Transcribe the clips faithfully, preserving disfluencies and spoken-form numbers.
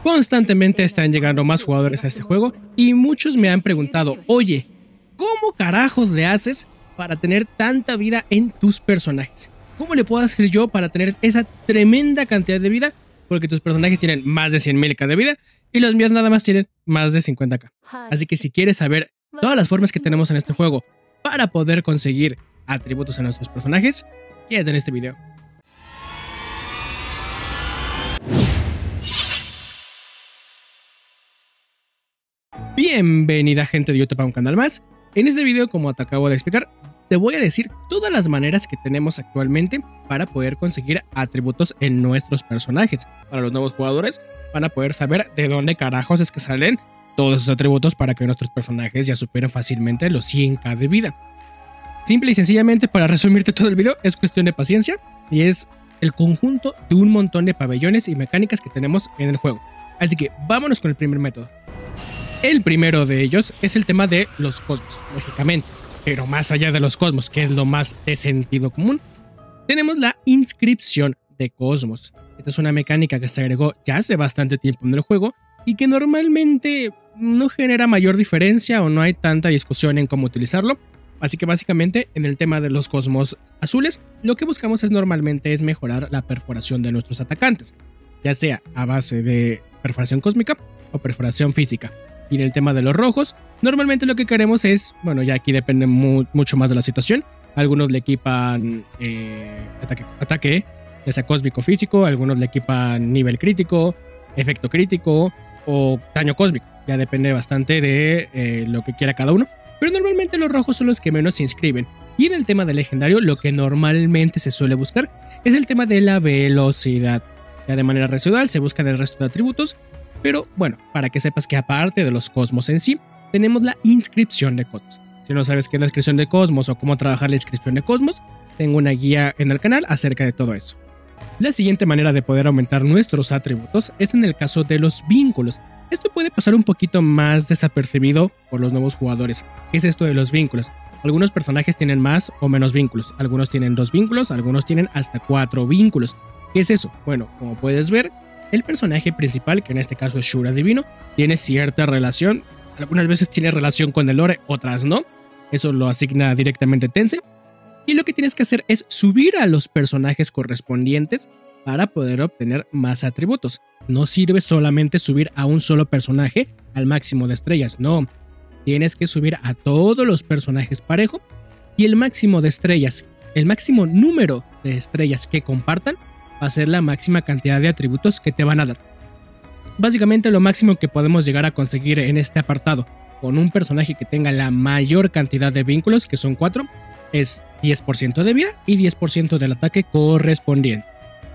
Constantemente están llegando más jugadores a este juego y muchos me han preguntado, oye, ¿cómo carajos le haces para tener tanta vida en tus personajes? ¿Cómo le puedo hacer yo para tener esa tremenda cantidad de vida? Porque tus personajes tienen más de cien mil K de vida y los míos nada más tienen más de cincuenta K. Así que si quieres saber todas las formas que tenemos en este juego para poder conseguir atributos a nuestros personajes, quédate en este video. Bienvenida gente de YouTube a un canal más. En este video, como te acabo de explicar, te voy a decir todas las maneras que tenemos actualmente para poder conseguir atributos en nuestros personajes. Para los nuevos jugadores van a poder saber de dónde carajos es que salen todos esos atributos para que nuestros personajes ya superen fácilmente los cien K de vida. Simple y sencillamente, para resumirte todo el video, es cuestión de paciencia y es el conjunto de un montón de pabellones y mecánicas que tenemos en el juego. Así que vámonos con el primer método. El primero de ellos es el tema de los cosmos, lógicamente. Pero más allá de los cosmos, que es lo más de sentido común, tenemos la inscripción de cosmos. Esta es una mecánica que se agregó ya hace bastante tiempo en el juego y que normalmente no genera mayor diferencia o no hay tanta discusión en cómo utilizarlo. Así que básicamente en el tema de los cosmos azules, lo que buscamos es normalmente es mejorar la perforación de nuestros atacantes, ya sea a base de perforación cósmica o perforación física. Y en el tema de los rojos, normalmente lo que queremos es, bueno, ya aquí depende mu mucho más de la situación. Algunos le equipan eh, ataque, ataque, ya sea cósmico físico, algunos le equipan nivel crítico, efecto crítico o daño cósmico. Ya depende bastante de eh, lo que quiera cada uno. Pero normalmente los rojos son los que menos se inscriben. Y en el tema del legendario, lo que normalmente se suele buscar es el tema de la velocidad. Ya de manera residual se buscan el resto de atributos. Pero bueno, para que sepas que aparte de los cosmos en sí, tenemos la inscripción de cosmos. Si no sabes qué es la inscripción de cosmos o cómo trabajar la inscripción de cosmos, tengo una guía en el canal acerca de todo eso. La siguiente manera de poder aumentar nuestros atributos es en el caso de los vínculos. Esto puede pasar un poquito más desapercibido por los nuevos jugadores. ¿Qué es esto de los vínculos? Algunos personajes tienen más o menos vínculos. Algunos tienen dos vínculos, algunos tienen hasta cuatro vínculos. ¿Qué es eso? Bueno, como puedes ver, el personaje principal, que en este caso es Shura Divino, tiene cierta relación. Algunas veces tiene relación con el lore, otras no. Eso lo asigna directamente Tencent. Y lo que tienes que hacer es subir a los personajes correspondientes para poder obtener más atributos. No sirve solamente subir a un solo personaje al máximo de estrellas, no. Tienes que subir a todos los personajes parejo y el máximo de estrellas, el máximo número de estrellas que compartan va a ser la máxima cantidad de atributos que te van a dar. Básicamente lo máximo que podemos llegar a conseguir en este apartado con un personaje que tenga la mayor cantidad de vínculos, que son cuatro, es diez por ciento de vida y diez por ciento del ataque correspondiente.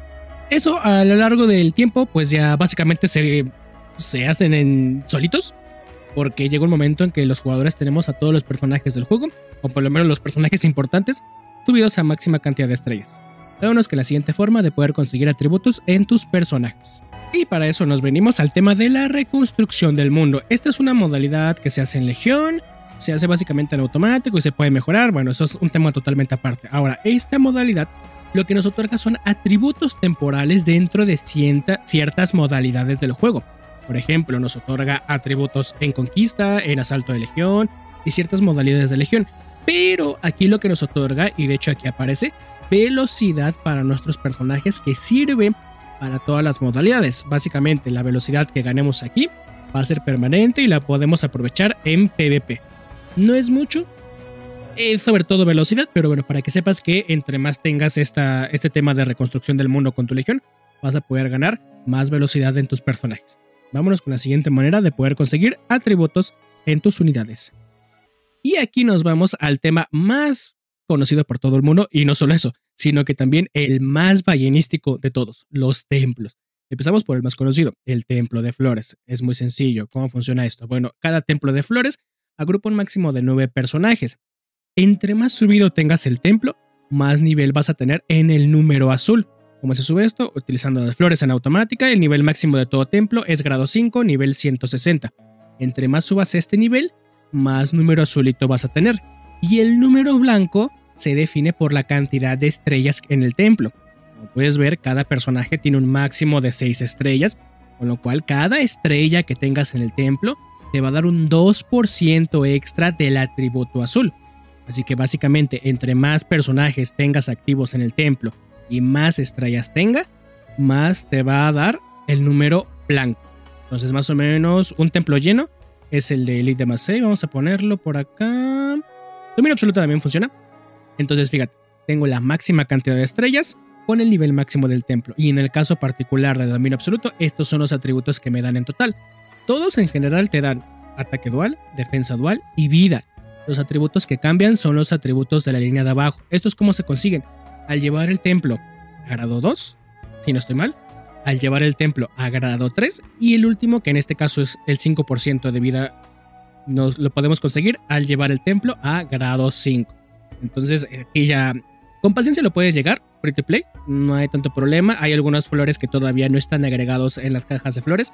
Eso a lo largo del tiempo pues ya básicamente se, se hacen en solitos, porque llega un momento en que los jugadores tenemos a todos los personajes del juego, o por lo menos los personajes importantes, subidos a máxima cantidad de estrellas. Veámonos que la siguiente forma de poder conseguir atributos en tus personajes. Y para eso nos venimos al tema de la reconstrucción del mundo. Esta es una modalidad que se hace en Legión, se hace básicamente en automático y se puede mejorar. Bueno, eso es un tema totalmente aparte. Ahora, esta modalidad lo que nos otorga son atributos temporales dentro de cierta, ciertas modalidades del juego. Por ejemplo, nos otorga atributos en Conquista, en Asalto de Legión y ciertas modalidades de Legión. Pero aquí lo que nos otorga, y de hecho aquí aparece, velocidad para nuestros personajes que sirve para todas las modalidades. Básicamente la velocidad que ganemos aquí va a ser permanente y la podemos aprovechar en PvP. No es mucho, es sobre todo velocidad, pero bueno, para que sepas que entre más tengas esta, este tema de reconstrucción del mundo con tu legión, vas a poder ganar más velocidad en tus personajes. Vámonos con la siguiente manera de poder conseguir atributos en tus unidades. Y aquí nos vamos al tema más conocido por todo el mundo, y no solo eso, sino que también el más ballenístico de todos, los templos. Empezamos por el más conocido, el Templo de Flores. Es muy sencillo. ¿Cómo funciona esto? Bueno, cada Templo de Flores agrupa un máximo de nueve personajes. Entre más subido tengas el templo, más nivel vas a tener en el número azul. ¿Cómo se sube esto? Utilizando las flores en automática. El nivel máximo de todo templo es grado cinco, nivel ciento sesenta. Entre más subas este nivel, más número azulito vas a tener. Y el número blanco se define por la cantidad de estrellas en el templo. Como puedes ver, cada personaje tiene un máximo de seis estrellas con lo cual cada estrella que tengas en el templo te va a dar un dos por ciento extra del atributo azul. Así que básicamente entre más personajes tengas activos en el templo y más estrellas tenga, más te va a dar el número blanco. Entonces más o menos un templo lleno es el de Elite de más seis. Vamos a ponerlo por acá. Dominio absoluto también funciona. Entonces fíjate, tengo la máxima cantidad de estrellas con el nivel máximo del templo. Y en el caso particular de dominio absoluto, estos son los atributos que me dan en total. Todos en general te dan ataque dual, defensa dual y vida. Los atributos que cambian son los atributos de la línea de abajo. ¿Estos cómo se consiguen? Al llevar el templo a grado dos, si no estoy mal, al llevar el templo a grado tres y el último, que en este caso es el cinco por ciento de vida, nos lo podemos conseguir al llevar el templo a grado cinco. Entonces aquí ya con paciencia lo puedes llegar, free to play, no hay tanto problema. Hay algunas flores que todavía no están agregados en las cajas de flores.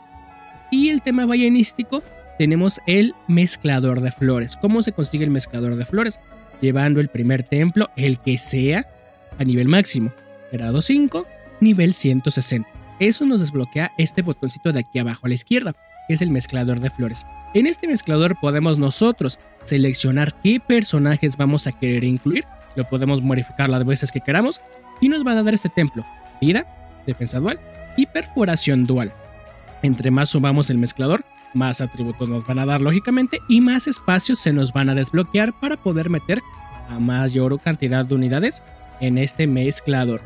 Y el tema ballenístico, tenemos el mezclador de flores. ¿Cómo se consigue el mezclador de flores? Llevando el primer templo, el que sea, a nivel máximo, grado cinco, nivel ciento sesenta. Eso nos desbloquea este botoncito de aquí abajo a la izquierda, que es el mezclador de flores. En este mezclador podemos nosotros seleccionar qué personajes vamos a querer incluir. Lo podemos modificar las veces que queramos y nos van a dar este templo: vida, defensa dual y perforación dual. Entre más subamos el mezclador, más atributos nos van a dar lógicamente y más espacios se nos van a desbloquear para poder meter a mayor cantidad de unidades en este mezclador.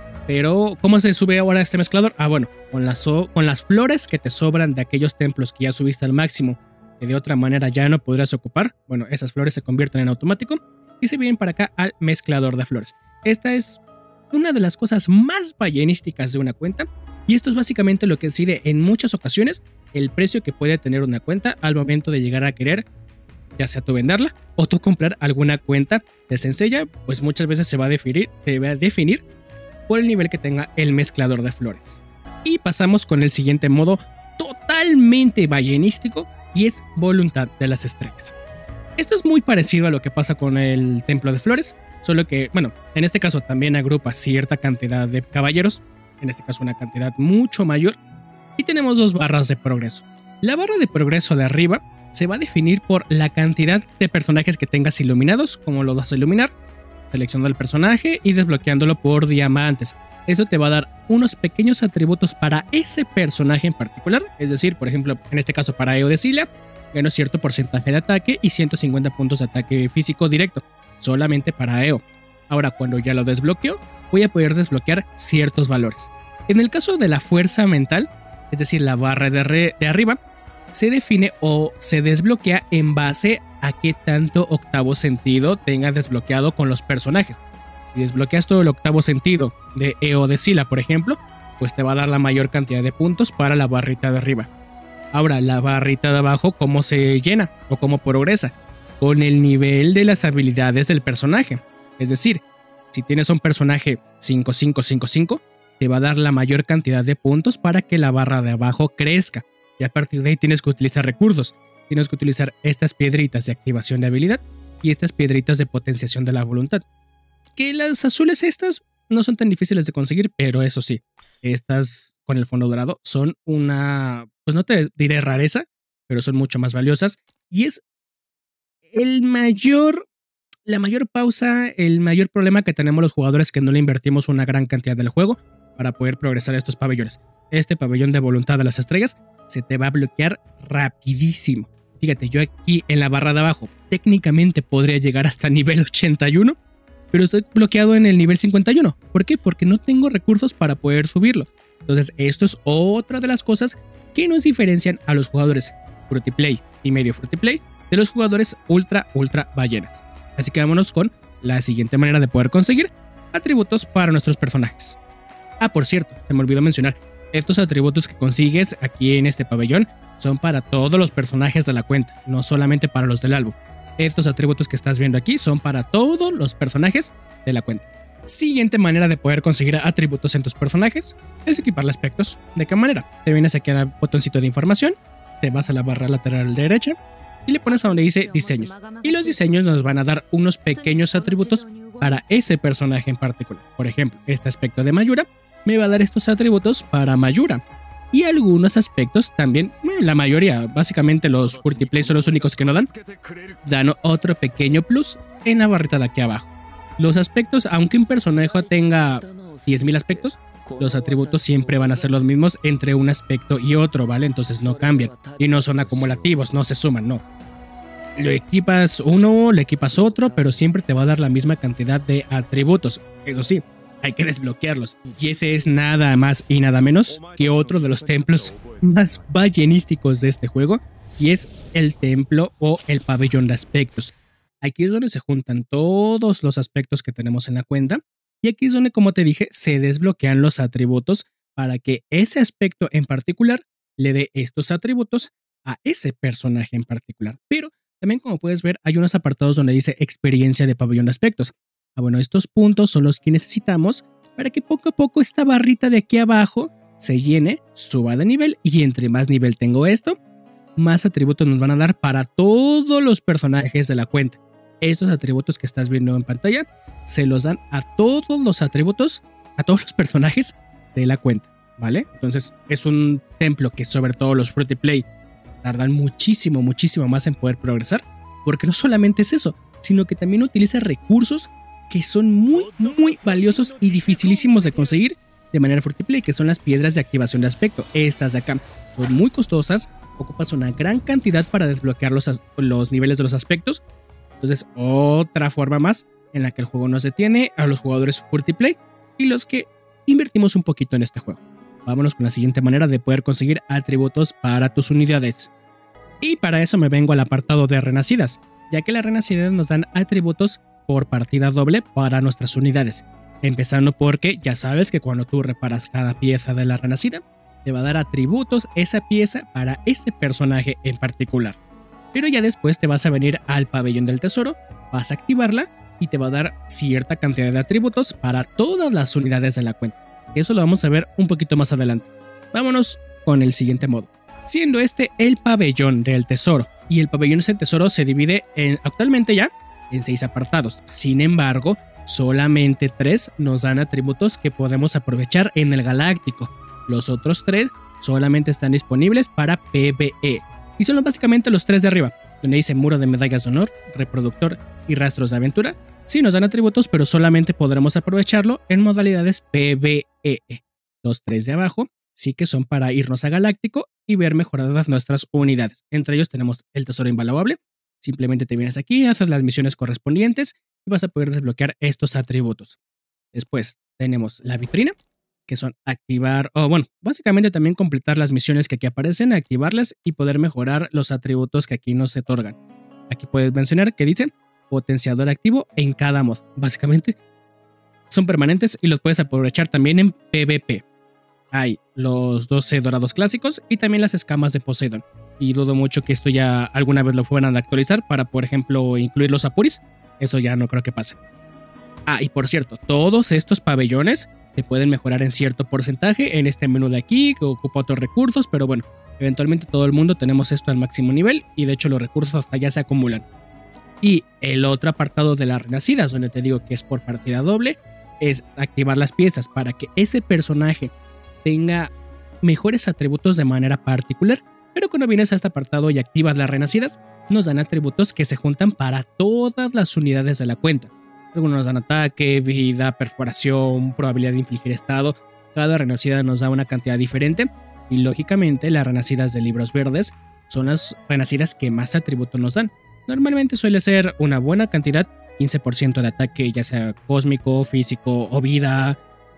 Pero ¿cómo se sube ahora este mezclador? Ah, bueno, con las, con las flores que te sobran de aquellos templos que ya subiste al máximo, que de otra manera ya no podrás ocupar, bueno, esas flores se convierten en automático y se vienen para acá al mezclador de flores. Esta es una de las cosas más ballenísticas de una cuenta, y esto es básicamente lo que decide en muchas ocasiones el precio que puede tener una cuenta al momento de llegar a querer, ya sea tú venderla o tú comprar alguna cuenta de sencilla, pues muchas veces se va a definir, se va a definir por el nivel que tenga el mezclador de flores. Y pasamos con el siguiente modo totalmente ballenístico, y es voluntad de las estrellas. Esto es muy parecido a lo que pasa con el templo de flores, solo que, bueno, en este caso también agrupa cierta cantidad de caballeros, en este caso una cantidad mucho mayor, y tenemos dos barras de progreso. La barra de progreso de arriba se va a definir por la cantidad de personajes que tengas iluminados, como lo vas a iluminar, seleccionando el personaje y desbloqueándolo por diamantes. Eso te va a dar unos pequeños atributos para ese personaje en particular, es decir, por ejemplo, en este caso para Eo de Cilia, gano cierto porcentaje de ataque y ciento cincuenta puntos de ataque físico directo, solamente para Eo. Ahora, cuando ya lo desbloqueo, voy a poder desbloquear ciertos valores. En el caso de la fuerza mental, es decir, la barra de, re de arriba, se define o se desbloquea en base a qué tanto octavo sentido tenga desbloqueado con los personajes. Si desbloqueas todo el octavo sentido de Eo de Cilia, por ejemplo, pues te va a dar la mayor cantidad de puntos para la barrita de arriba. Ahora, la barrita de abajo, ¿cómo se llena o cómo progresa? Con el nivel de las habilidades del personaje. Es decir, si tienes un personaje cinco cinco cinco cinco, te va a dar la mayor cantidad de puntos para que la barra de abajo crezca. Y a partir de ahí tienes que utilizar recursos. Tienes que utilizar estas piedritas de activación de habilidad y estas piedritas de potenciación de la voluntad. Que las azules estas no son tan difíciles de conseguir, pero eso sí, estas con el fondo dorado son una, pues no te diré rareza, pero son mucho más valiosas. Y es el mayor, la mayor pausa, el mayor problema que tenemos los jugadores que no le invertimos una gran cantidad del juego para poder progresar estos pabellones. Este pabellón de voluntad de las estrellas se te va a bloquear rapidísimo. Fíjate, yo aquí en la barra de abajo técnicamente podría llegar hasta nivel ochenta y uno, pero estoy bloqueado en el nivel cincuenta y uno. ¿Por qué? Porque no tengo recursos para poder subirlo. Entonces esto es otra de las cosas que nos diferencian a los jugadores free to play y medio free to play de los jugadores ultra ultra ballenas. Así que vámonos con la siguiente manera de poder conseguir atributos para nuestros personajes. Ah, por cierto, se me olvidó mencionar, estos atributos que consigues aquí en este pabellón son para todos los personajes de la cuenta, no solamente para los del álbum. Estos atributos que estás viendo aquí son para todos los personajes de la cuenta. Siguiente manera de poder conseguir atributos en tus personajes es equiparle aspectos. ¿De qué manera? Te vienes aquí al botoncito de información, te vas a la barra lateral derecha y le pones a donde dice diseños. Y los diseños nos van a dar unos pequeños atributos para ese personaje en particular. Por ejemplo, este aspecto de Mayura me va a dar estos atributos para Mayura. Y algunos aspectos también, bueno, la mayoría, básicamente los Furtiplay son los únicos que no dan, dan otro pequeño plus en la barrita de aquí abajo. Los aspectos, aunque un personaje tenga diez mil aspectos, los atributos siempre van a ser los mismos entre un aspecto y otro, ¿vale? Entonces no cambian y no son acumulativos, no se suman, no. Lo equipas uno, le equipas otro, pero siempre te va a dar la misma cantidad de atributos. Eso sí, hay que desbloquearlos. Y ese es nada más y nada menos que otro de los templos más ballenísticos de este juego, y es el templo o el pabellón de aspectos. Aquí es donde se juntan todos los aspectos que tenemos en la cuenta, y aquí es donde, como te dije, se desbloquean los atributos para que ese aspecto en particular le dé estos atributos a ese personaje en particular. Pero también, como puedes ver, hay unos apartados donde dice experiencia de pabellón de aspectos. Ah, bueno, estos puntos son los que necesitamos para que poco a poco esta barrita de aquí abajo se llene, suba de nivel, y entre más nivel tengo esto, más atributos nos van a dar para todos los personajes de la cuenta. Estos atributos que estás viendo en pantalla se los dan a todos los atributos, a todos los personajes de la cuenta, ¿vale? Entonces es un templo que sobre todo los Furtiplay tardan muchísimo, muchísimo más en poder progresar, porque no solamente es eso, sino que también utiliza recursos que son muy, muy valiosos y dificilísimos de conseguir de manera Furtiplay, que son las piedras de activación de aspecto. Estas de acá son muy costosas, ocupas una gran cantidad para desbloquear los, los niveles de los aspectos. Entonces, otra forma más en la que el juego nos detiene a los jugadores Furtiplay y los que invertimos un poquito en este juego. Vámonos con la siguiente manera de poder conseguir atributos para tus unidades. Y para eso me vengo al apartado de renacidas, ya que las renacidas nos dan atributos por partida doble para nuestras unidades. Empezando porque ya sabes que cuando tú reparas cada pieza de la renacida, te va a dar atributos esa pieza para ese personaje en particular. Pero ya después te vas a venir al pabellón del tesoro, vas a activarla y te va a dar cierta cantidad de atributos para todas las unidades de la cuenta. Eso lo vamos a ver un poquito más adelante. Vámonos con el siguiente modo, siendo este el pabellón del tesoro. Y el pabellón del tesoro se divide en, actualmente ya en seis apartados. Sin embargo, solamente tres nos dan atributos que podemos aprovechar en el galáctico. Los otros tres solamente están disponibles para PvE. Y son básicamente los tres de arriba, donde dice muro de medallas de honor, reproductor y rastros de aventura. Sí nos dan atributos, pero solamente podremos aprovecharlo en modalidades PvE. Los tres de abajo sí que son para irnos a galáctico y ver mejoradas nuestras unidades. Entre ellos tenemos el tesoro invaluable. Simplemente te vienes aquí, haces las misiones correspondientes y vas a poder desbloquear estos atributos. Después tenemos la vitrina, que son activar, o bueno, básicamente también completar las misiones que aquí aparecen, activarlas y poder mejorar los atributos que aquí nos otorgan. Aquí puedes mencionar que dice potenciador activo en cada mod. Básicamente son permanentes y los puedes aprovechar también en PvP. Hay los doce dorados clásicos y también las escamas de Poseidón. Y dudo mucho que esto ya alguna vez lo fueran a actualizar para, por ejemplo, incluir los apuris. Eso ya no creo que pase. Ah, y por cierto, todos estos pabellones se pueden mejorar en cierto porcentaje en este menú de aquí, que ocupa otros recursos, pero bueno, eventualmente todo el mundo tenemos esto al máximo nivel y de hecho los recursos hasta ya se acumulan. Y el otro apartado de las renacidas, donde te digo que es por partida doble, es activar las piezas para que ese personaje tenga mejores atributos de manera particular. Pero cuando vienes a este apartado y activas las renacidas, nos dan atributos que se juntan para todas las unidades de la cuenta. Algunos nos dan ataque, vida, perforación, probabilidad de infligir estado. Cada renacida nos da una cantidad diferente y lógicamente las renacidas de libros verdes son las renacidas que más atributos nos dan. Normalmente suele ser una buena cantidad, quince por ciento de ataque, ya sea cósmico, físico o vida,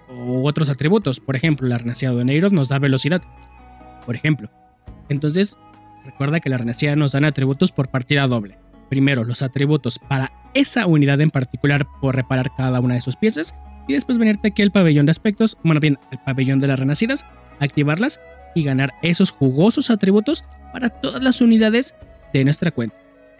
u otros atributos. Por ejemplo, la renacida de Neiros nos da velocidad, por ejemplo. Entonces, recuerda que la renacida nos dan atributos por partida doble. Primero, los atributos para esa unidad en particular por reparar cada una de sus piezas. Y después venirte aquí al pabellón de aspectos, bueno bien, el pabellón de las renacidas, activarlas y ganar esos jugosos atributos para todas las unidades de nuestra cuenta.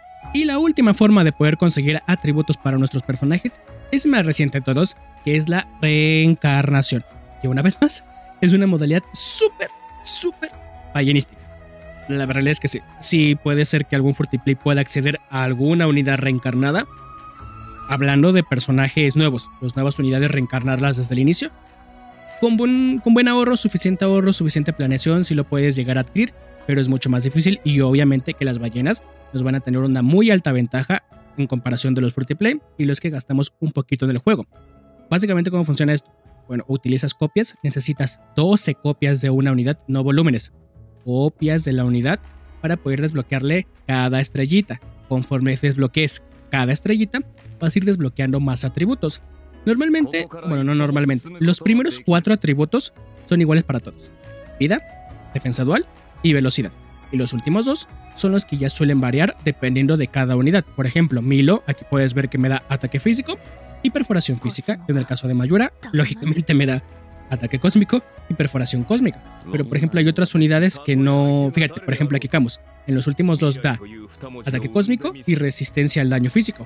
Y la última forma de poder conseguir atributos para nuestros personajes es más reciente de todos, que es la reencarnación. Que una vez más, es una modalidad súper, súper ballenística. La realidad es que sí, sí puede ser que algún Furtiplay pueda acceder a alguna unidad reencarnada. Hablando de personajes nuevos, las nuevas unidades reencarnarlas desde el inicio. Con buen, con buen ahorro, suficiente ahorro, suficiente planeación, sí lo puedes llegar a adquirir, pero es mucho más difícil y obviamente que las ballenas nos van a tener una muy alta ventaja en comparación de los free to play y los que gastamos un poquito en el juego. Básicamente, ¿cómo funciona esto? Bueno, utilizas copias, necesitas doce copias de una unidad, no volúmenes, copias de la unidad para poder desbloquearle cada estrellita. Conforme desbloquees cada estrellita, vas a ir desbloqueando más atributos. Normalmente, bueno, no normalmente, los primeros cuatro atributos son iguales para todos: vida, defensa dual y velocidad. Y los últimos dos son los que ya suelen variar dependiendo de cada unidad. Por ejemplo, Milo, aquí puedes ver que me da ataque físico y perforación física. En el caso de Mayura, lógicamente me da ataque cósmico y perforación cósmica. Pero por ejemplo hay otras unidades que no... Fíjate, por ejemplo aquí Camus, en los últimos dos da ataque cósmico y resistencia al daño físico.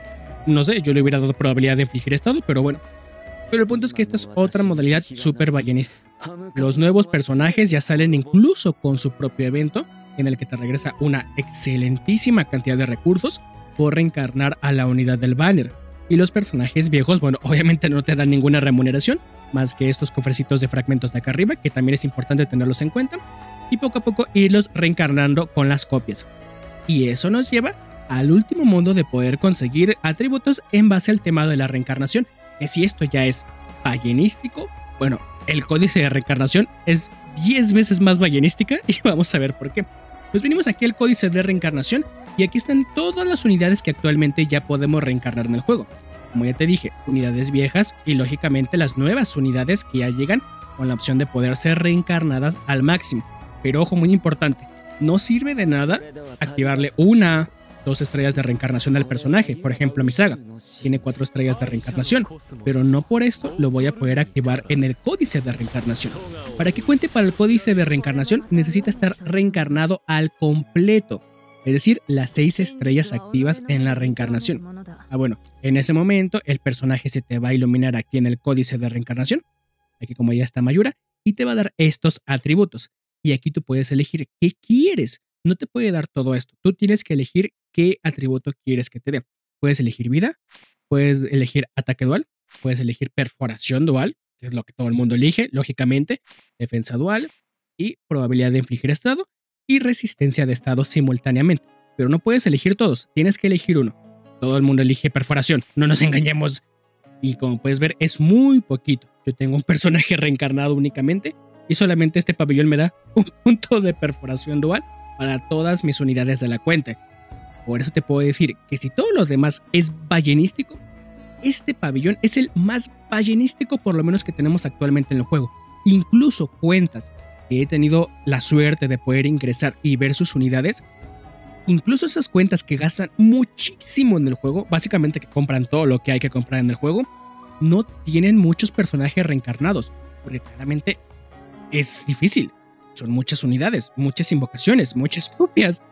No sé, yo le hubiera dado probabilidad de infligir estado, pero bueno. Pero el punto es que esta es otra modalidad súper ballenista. Los nuevos personajes ya salen incluso con su propio evento, en el que te regresa una excelentísima cantidad de recursos por reencarnar a la unidad del banner. Y los personajes viejos, bueno, obviamente no te dan ninguna remuneración, más que estos cofrecitos de fragmentos de acá arriba, que también es importante tenerlos en cuenta, y poco a poco irlos reencarnando con las copias. Y eso nos lleva al último modo de poder conseguir atributos en base al tema de la reencarnación, que si esto ya es ballenístico, bueno, el códice de reencarnación es diez veces más ballenística y vamos a ver por qué. Pues venimos aquí al códice de reencarnación y aquí están todas las unidades que actualmente ya podemos reencarnar en el juego. Como ya te dije, unidades viejas y lógicamente las nuevas unidades que ya llegan con la opción de poder ser reencarnadas al máximo. Pero ojo, muy importante, no sirve de nada activarle una, dos estrellas de reencarnación al personaje. Por ejemplo, mi saga tiene cuatro estrellas de reencarnación, pero no por esto lo voy a poder activar en el códice de reencarnación. Para que cuente para el códice de reencarnación necesita estar reencarnado al completo, es decir, las seis estrellas activas en la reencarnación. Ah, bueno, en ese momento el personaje se te va a iluminar aquí en el códice de reencarnación, aquí como ya está Mayura, y te va a dar estos atributos. Y aquí tú puedes elegir qué quieres. No te puede dar todo esto. Tú tienes que elegir qué atributo quieres que te dé. Puedes elegir vida, puedes elegir ataque dual, puedes elegir perforación dual, que es lo que todo el mundo elige, lógicamente, defensa dual y probabilidad de infligir estado y resistencia de estado simultáneamente. Pero no puedes elegir todos, tienes que elegir uno. Todo el mundo elige perforación, no nos engañemos. Y como puedes ver, es muy poquito. Yo tengo un personaje reencarnado únicamente y solamente este pabellón me da un punto de perforación dual para todas mis unidades de la cuenta. Por eso te puedo decir que si todo lo demás es ballenístico, este pabellón es el más ballenístico por lo menos que tenemos actualmente en el juego. Incluso cuentas que he tenido la suerte de poder ingresar y ver sus unidades, incluso esas cuentas que gastan muchísimo en el juego, básicamente que compran todo lo que hay que comprar en el juego, no tienen muchos personajes reencarnados, porque claramente es difícil. Son muchas unidades, muchas invocaciones, muchas copias.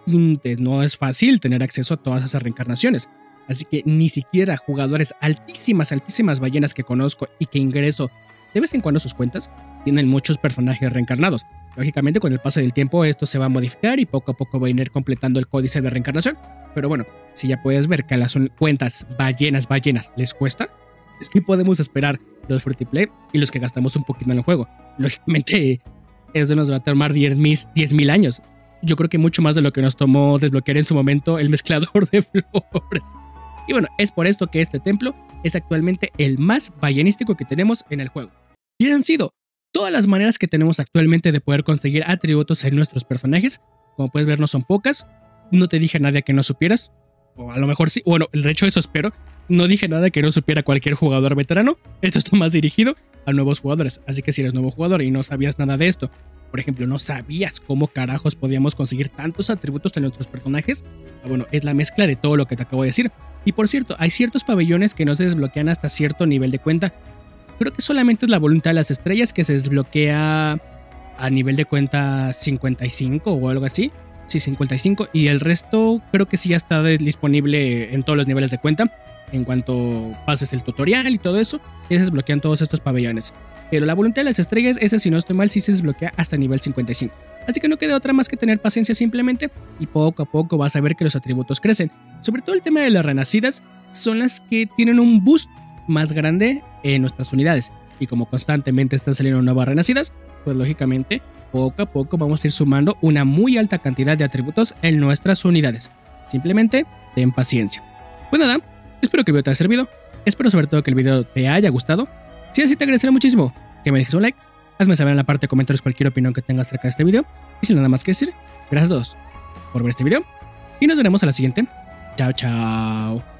Y no es fácil tener acceso a todas esas reencarnaciones. Así que ni siquiera jugadores altísimas, altísimas ballenas que conozco y que ingreso de vez en cuando sus cuentas, tienen muchos personajes reencarnados. Lógicamente con el paso del tiempo esto se va a modificar y poco a poco va a ir completando el códice de reencarnación. Pero bueno, si ya puedes ver que a las cuentas ballenas, ballenas les cuesta, es que podemos esperar los free to play y los que gastamos un poquito en el juego. Lógicamente eso nos va a tomar diez mil años. Yo creo que mucho más de lo que nos tomó desbloquear en su momento el mezclador de flores. Y bueno, es por esto que este templo es actualmente el más ballenístico que tenemos en el juego. Y han sido todas las maneras que tenemos actualmente de poder conseguir atributos en nuestros personajes. Como puedes ver, no son pocas. No te dije nada que no supieras. O a lo mejor sí. Bueno, de hecho eso espero. No dije nada que no supiera cualquier jugador veterano. Esto está más dirigido a nuevos jugadores. Así que si eres nuevo jugador y no sabías nada de esto, por ejemplo, no sabías cómo carajos podíamos conseguir tantos atributos en nuestros personajes, bueno, es la mezcla de todo lo que te acabo de decir. Y por cierto, hay ciertos pabellones que no se desbloquean hasta cierto nivel de cuenta. Creo que solamente es la voluntad de las estrellas que se desbloquea a nivel de cuenta cincuenta y cinco o algo así. Sí, cincuenta y cinco. Y el resto creo que sí ya está disponible en todos los niveles de cuenta. En cuanto pases el tutorial y todo eso, ya se desbloquean todos estos pabellones. Pero la voluntad de las estrellas, esa si no estoy mal, sí se desbloquea hasta nivel cincuenta y cinco. Así que no queda otra más que tener paciencia simplemente y poco a poco vas a ver que los atributos crecen. Sobre todo el tema de las renacidas son las que tienen un boost más grande en nuestras unidades. y como constantemente están saliendo nuevas renacidas, pues lógicamente poco a poco vamos a ir sumando una muy alta cantidad de atributos en nuestras unidades. Simplemente ten paciencia. Pues nada, espero que el video te haya servido, espero sobre todo que el video te haya gustado. Si es así, te agradeceré muchísimo que me dejes un like, hazme saber en la parte de comentarios cualquier opinión que tengas acerca de este video, y sin nada más que decir, gracias a todos por ver este video, y nos veremos a la siguiente. Chao, chao.